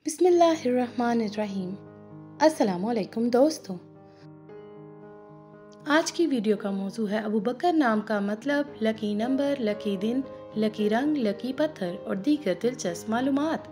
बिस्मिल्लाहिर्रहमानिर्रहीम। अस्सलामुअलैकुम दोस्तों, आज की वीडियो का मौजू है अबू बकर नाम का मतलब, लकी नंबर, लकी दिन, लकी रंग, लकी पत्थर और दीगर दिलचस्प मालूमात।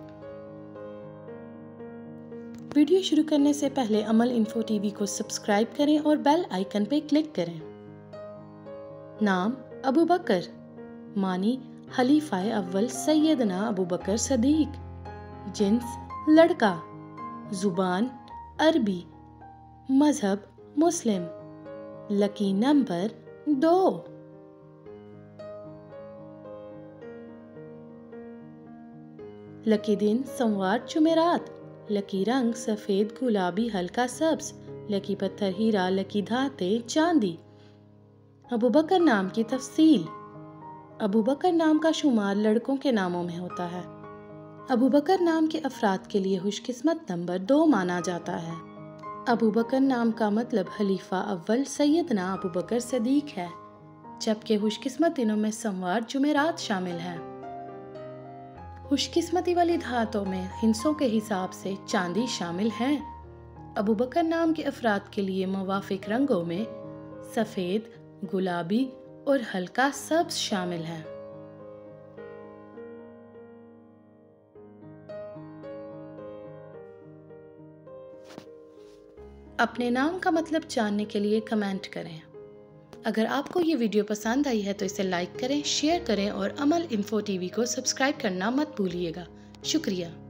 वीडियो शुरू करने से पहले अमल इन्फो टीवी को सब्सक्राइब करें और बेल आइकन पे क्लिक करें। नाम अबू बकर, मानी खलीफाए अव्वल सैयदना अबू बकर सदीक। जिन्स लड़का, जुबान अरबी, मजहब मुस्लिम। Lucky number 2। लकी दिन सोमवार जुमेरात। लकी रंग सफेद गुलाबी हल्का सब्ज। लकी पत्थर हीरा, लकी धाते चांदी। अबू बकर नाम की तफसील। अबू बकर नाम का शुमार लड़कों के नामों में होता है। अबू बकर नाम के अफराद के लिए खुशकिस्मत नंबर 2 माना जाता है। अबू बकर नाम का मतलब खलीफा अव्वल सैयदना अबू बकर सदीक है, जबकि खुशकिस्मत दिनों में सोमवार जुमेरात शामिल है। खुशकिस्मती वाली धातों में हिंसों के हिसाब से चांदी शामिल है। अबू बकर नाम के अफराद के लिए मुवाफिक रंगों में सफ़ेद, गुलाबी और हल्का सब्ज शामिल है। अपने नाम का मतलब जानने के लिए कमेंट करें। अगर आपको ये वीडियो पसंद आई है तो इसे लाइक करें, शेयर करें और अमल इन्फो टीवी को सब्सक्राइब करना मत भूलिएगा। शुक्रिया।